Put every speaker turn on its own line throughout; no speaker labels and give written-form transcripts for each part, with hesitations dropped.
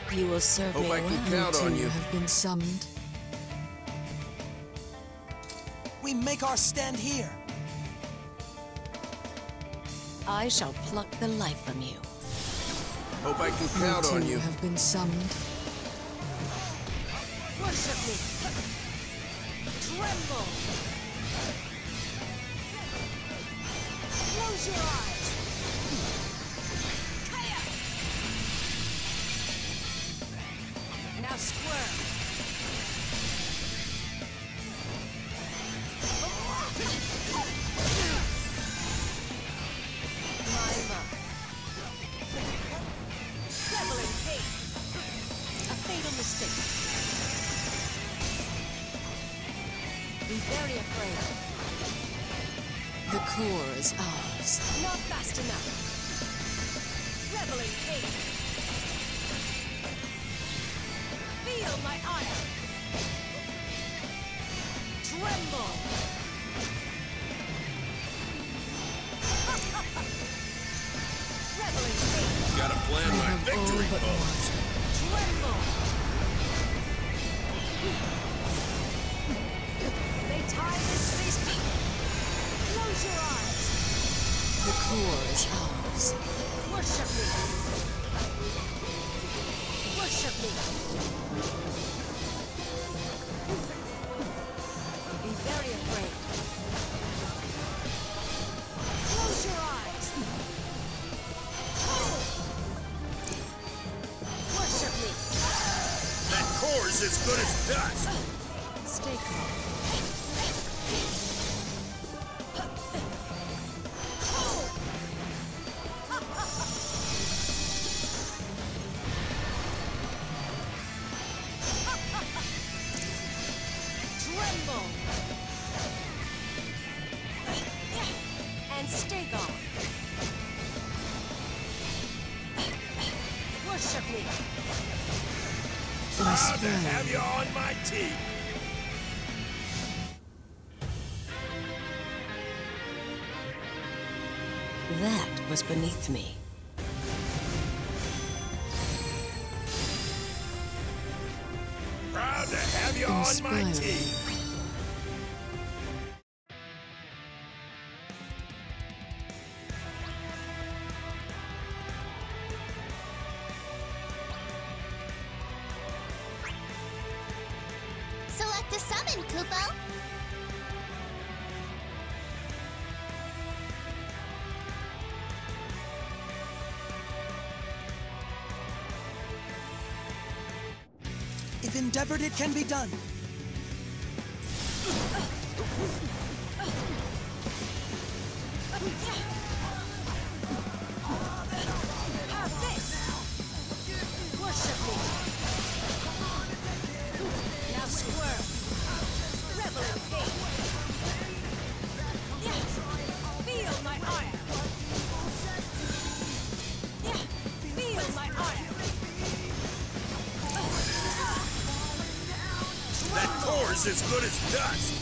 You will serve
Hope
me
I
well.
can count on you.
Have been summoned.
We make our stand here.
I shall pluck the life from you.
Hope I can count on you.
Have been summoned.
Worship me. Tremble. Close your eyes. Kaya. Now squirm. Mima. Reveling hate. A fatal mistake. Be very afraid.
The core is ours.
Not fast enough. Reveling hate. Feel my ire. Tremble. Reveling hate.
Gotta plan my
have
victory
all but
pose.
Tremble. They tie this space. Close your eyes.
The core is ours.
Worship me. Worship me. Be very afraid. Close your eyes. Worship me.
That core's as good as dust.
Stay calm. Tremble. And stay gone. Worship me.
Proud to have you on my team.
That was beneath me.
Proud to have you on my
Inspiring.
team.
Select a summon, Kupo.
If endeavored, it can be done.
Have this! Worship me! Now squirm! Revel in hate! Feel my ire! Feel my ire!
That core's as good as dust.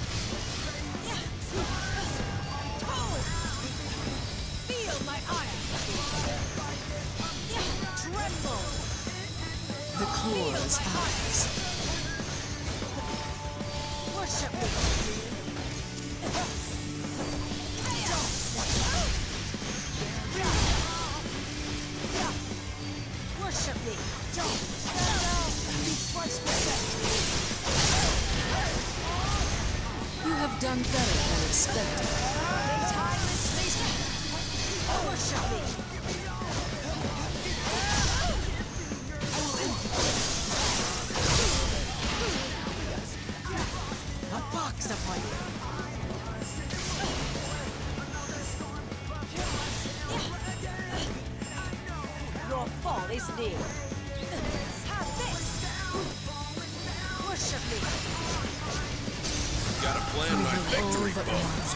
Feel my ire! Tremble!
The core is ours.
Worship me! Worship me!
Be twice possessed.
You have done better than expected.
Timeless space. Worship me! A box upon you! Your fall is near. Have this! Worship me!
Gotta plan my victory
but
pose.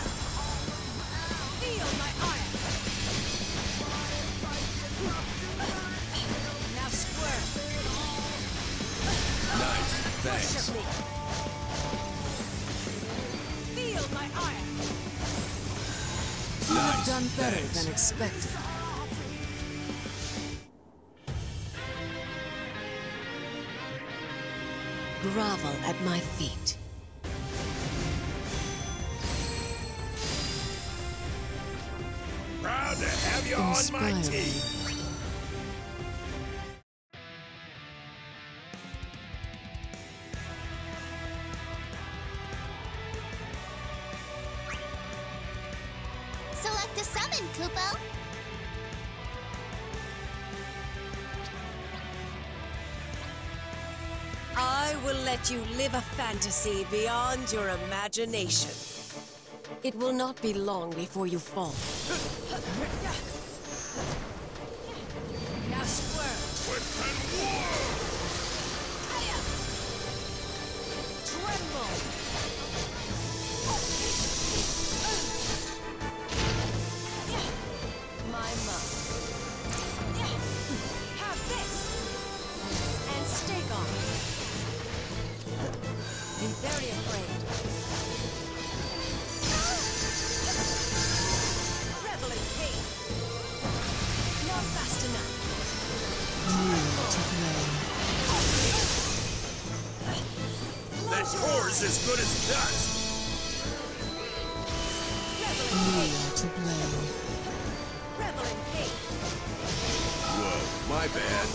Feel my ire! Now squirm!
Nice, thanks.
Worship me! Feel my ire!
You have
Nice,
done better
thanks.
than expected. grovel at my feet.
Proud to have you on my
Inspire
team.
me.
Select a summon, Kupo.
I will let you live a fantasy beyond your imagination.
It will not be long before you fall.
Now swerve.
Weapon war!
Tremble. My mug. Have this. And stake on. Be very afraid. Revel in pain. Not fast enough.
That core is as good as dust.
Revel in pain.
Whoa, my bad.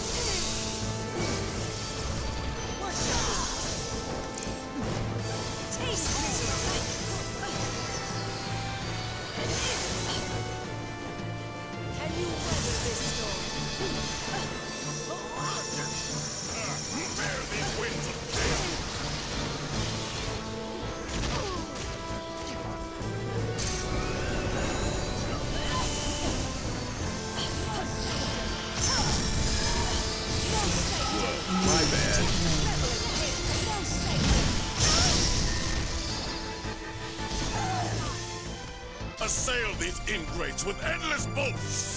Taste misery. Can you weather this storm?
Bear these winds of death. Whoa, my bad. Assail these ingrates with endless bolts!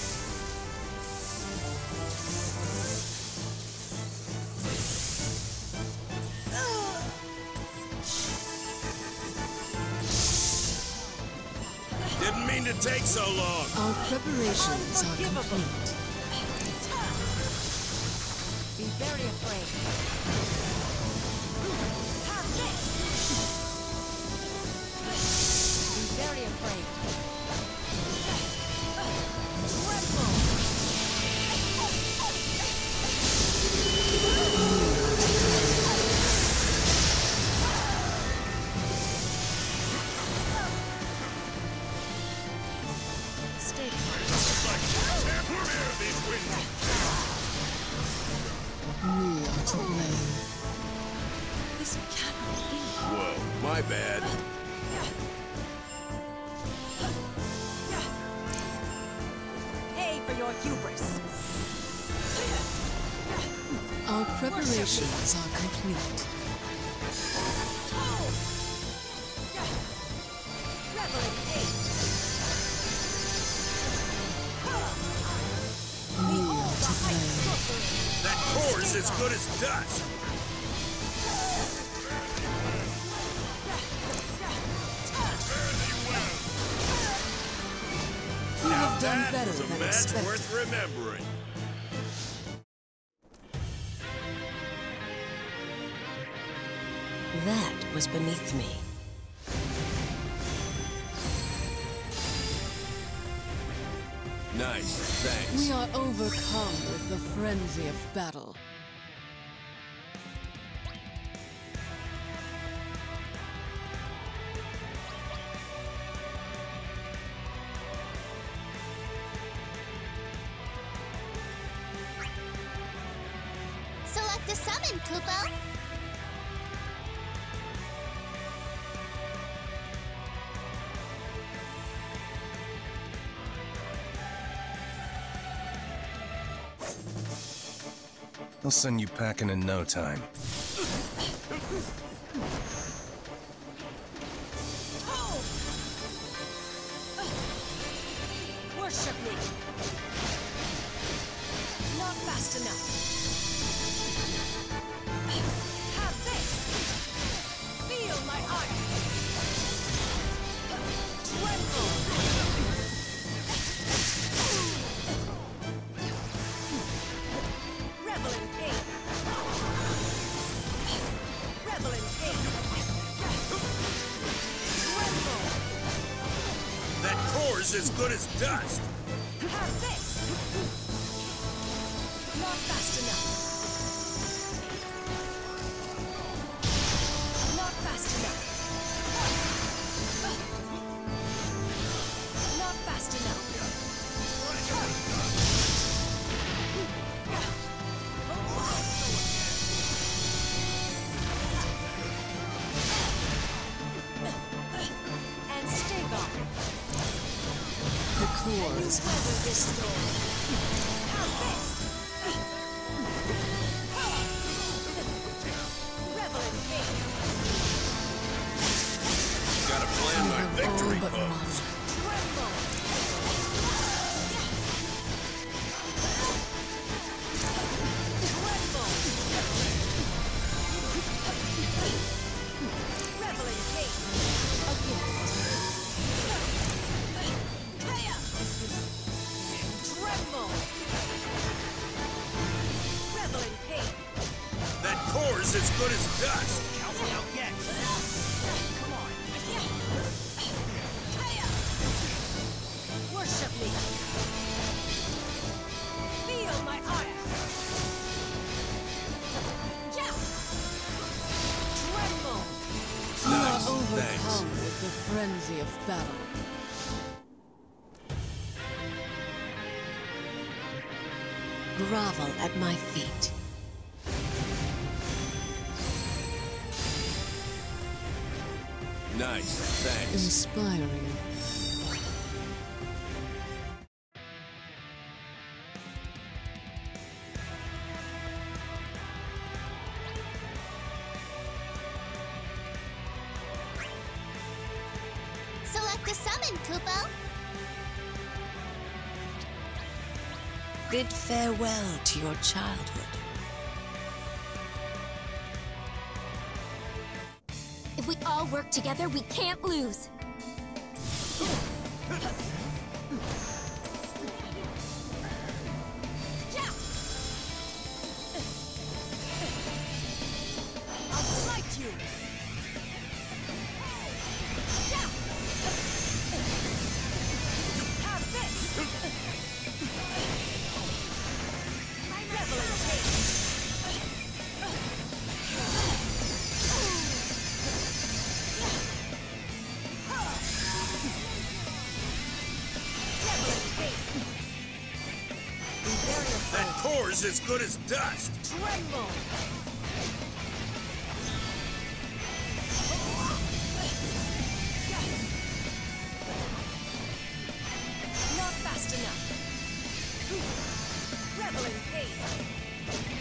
Didn't mean to take so long.
Our preparations are complete.
Be very afraid. Have this. Be very afraid. Tremble. Stay
Bear these winds of
We are to blame. This cannot be.
Whoa, my bad.
Pay for your hubris.
Our preparations are complete.
Revel in pain.
We are to blame.
That core is as good as dust.
You have done
That
better
was a
than
match
expected.
worth remembering.
That was beneath me.
Nice, thanks.
We are overcome with the frenzy of battle.
Select a summon, Kupo.
They'll send you packing in no time.
Worship me. Not fast enough. Have this. Feel my ire. Tremble. Revel in pain.
core's as good as dust.
Have this! Not fast enough. Not fast enough. Not fast enough. And stay gone.
The core is
Weather this storm. Have this! Revel in fate.
Gotta plan my victory
but
pose.
one.
Tremble! Tremble! Revel in fate. A gift. Tremble! Revel in fate.
That core's as good as dust.
Worship me. Feel my ire. Yeah. Tremble.
You are
Nice,
overcome
thanks.
with the frenzy of battle. Grovel at my feet.
Nice, thanks.
Inspiring.
Select a summon, Kupo.
Bid farewell to your childhood.
If we all work together, we can't lose.
Yeah. I'll slight you. Yeah. Have this. Revel in fate. Revel in fate. Be very
That
afraid.
core's as good as dust.
Tremble! Not fast enough. Revel in fate.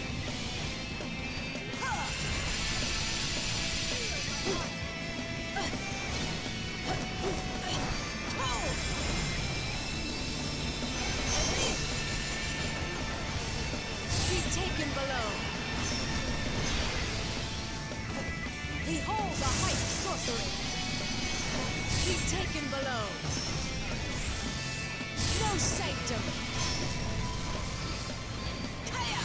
He's taken below. Behold the height of sorcery. He's taken below. No sanctum. Kaya!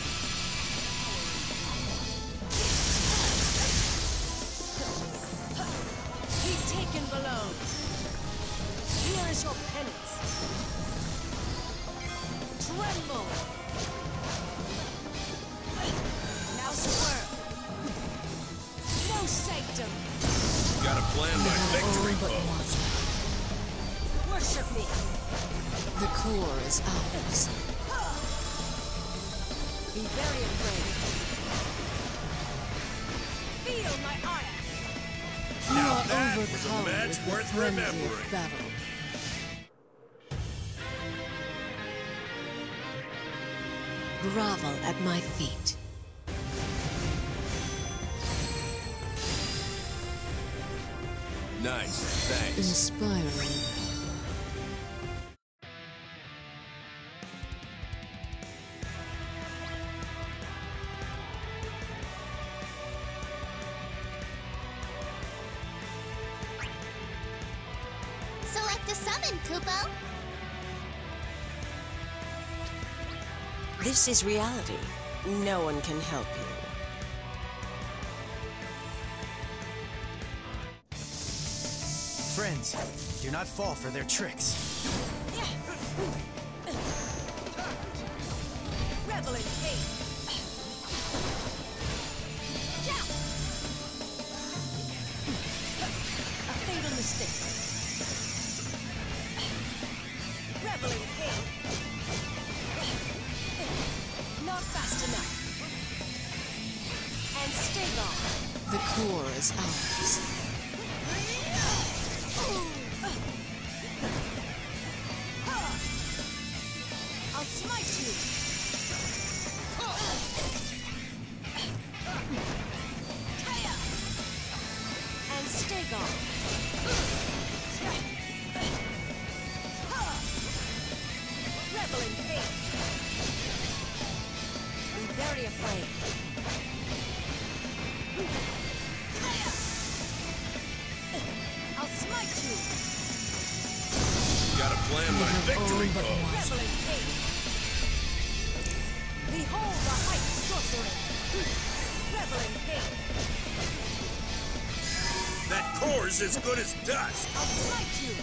He's taken below. Here is your penance. Tremble. Now swerve. No sanctum.
Gotta plan my victory
All but
pose.
one.
Worship me.
The core is ours.
Be very afraid. Feel my ire.
You
Now
are
that was a
overcome
match
with the
worth
frenzy
remembering.
of battle.
Grovel at my feet.
Nice, thanks.
Inspiring.
Select a summon, Kupo.
This is reality. No one can help you.
Friends, do not fall for their tricks.
Revel in hate. A fatal mistake. Revel in hate. Not fast enough. And stay long.
The core is ours.
I'll smite you. Kaya. And stay gone. Revel in hate. Be very afraid. Kaya. I'll smite you.
Gotta plan my victory pose.
Revel in hate. Behold the height of sorcery. Revel in hate.
That core's as good as dust.
I'll smite you.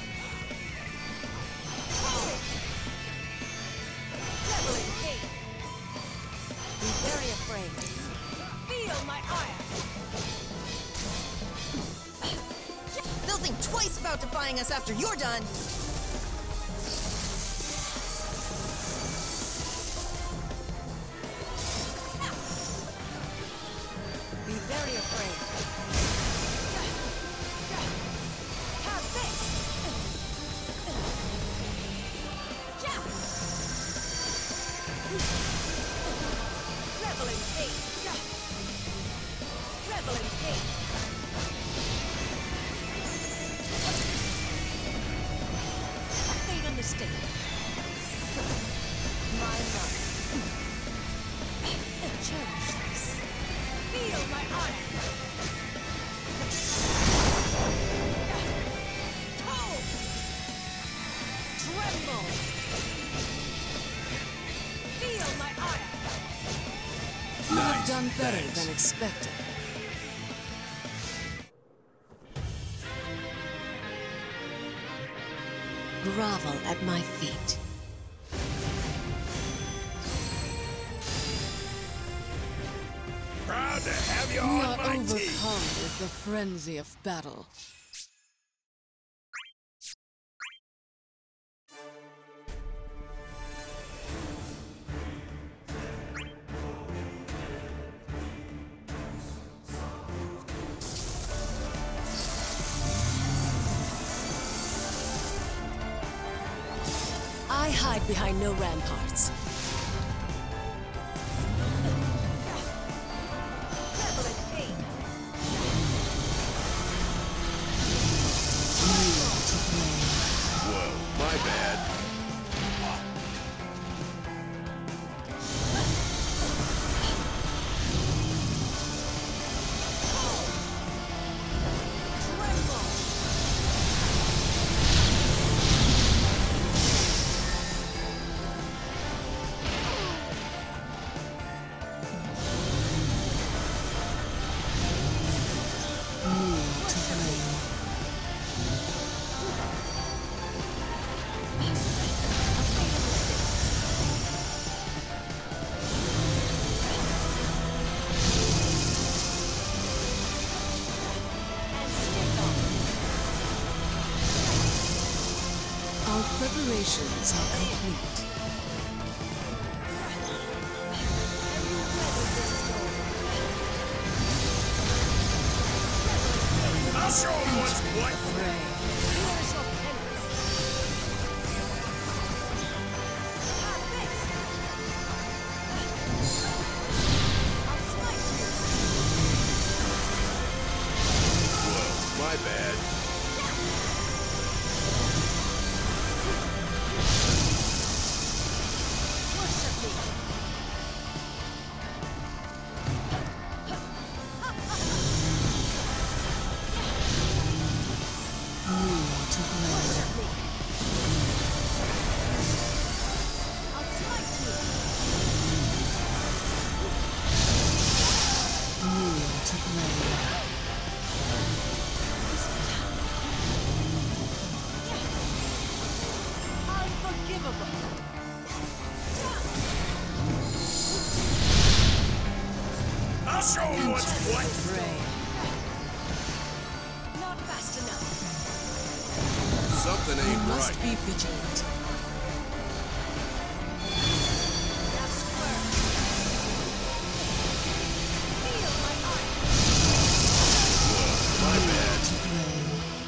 Revel in hate. Be very afraid. Feel my ire.
They'll think twice about defying us after you're done.
Be very afraid. Have this. Revel in hate. Revel in hate. A fatal mistake. My love. Cherish this. Feel my ire. Oh! Tremble. Feel my ire.
You have done better than expected.
Grovel at my feet.
Proud to have you
We
on
are
my
overcome
team.
with the frenzy of battle.
I hide behind no ramparts.
Revel in hate.
Whoa, my bad.
Tremble.
Me to blame.
And stay gone.
Our preparations are complete.
I'll show 'em what's what.
Fray.
Here's your penance. Have this. I'll smite you.
Whoa, my bad.
Worship me.
I'll show 'em what's what.
Not fast enough.
Something ain't
Must
right.
be vigilant.
Now square. Feel my art.
My bad.
To blame.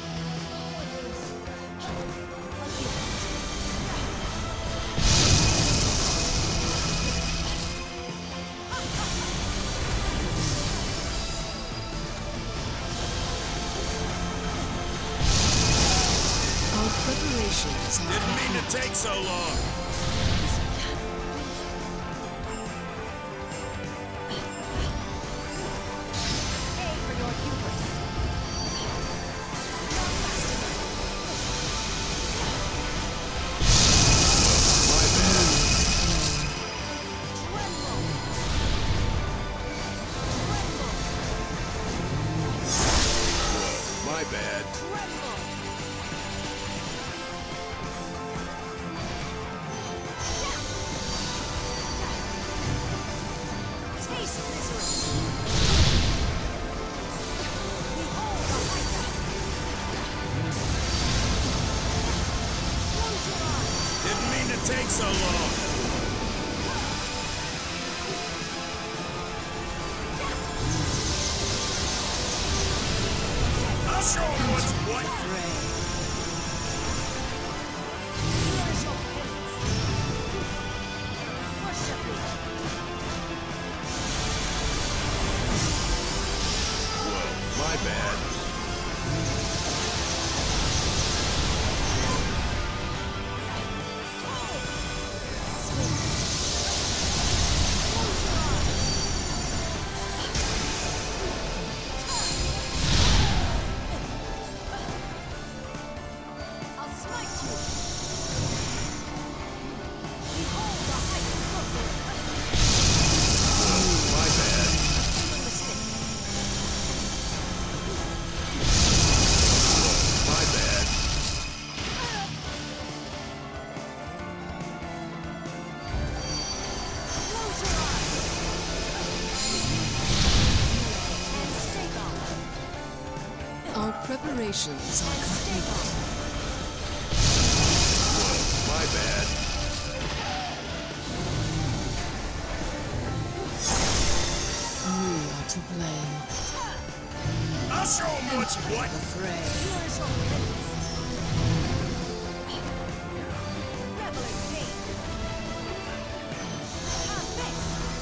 Our preparations are
Didn't mean to take so long.
A for your hubris. Not fast enough.
My bad.
Tremble. Tremble.
My bad.
Tremble. Taste misery. Behold the Hydra. Close your eyes.
Didn't mean to take so long. I'll show 'em what's what.
Here is your penance. Worship me.
My bad.
I'll smite you. Behold the Hydra sorcerer.
My bad.
Fatalistic.
My bad.
Close your eyes. And stake off.
Our preparations are
And stake off.
My bad.
we are to blame.
I'll show 'em what's what.
The fray.
Here is your penance. Revel in pain. Have this.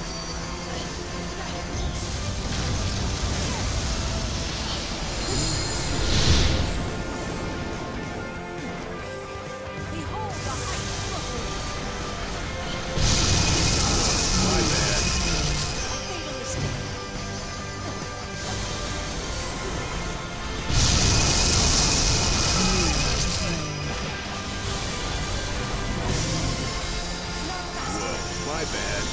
Behold the Hydra sorcerer.
My bad.
Fatalistic. Not fast enough.
My bad.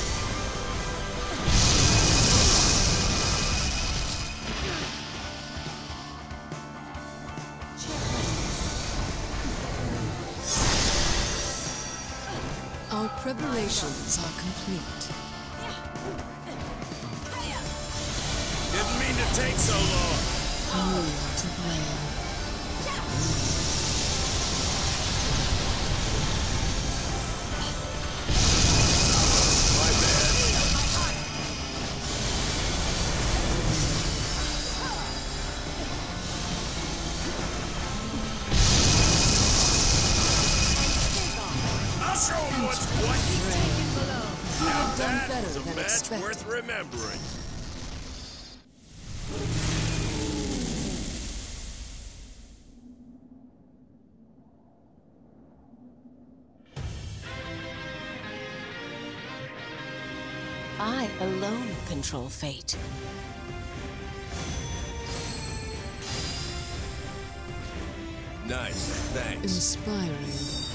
Our preparations are complete.
Didn't mean to take so long.
We are to blame.
My bad. I'll show 'em what's what.
Taken below.
You have done
That
better
is a
than
match
expected.
worth remembering.
I alone control fate.
Nice, thanks.
Inspiring.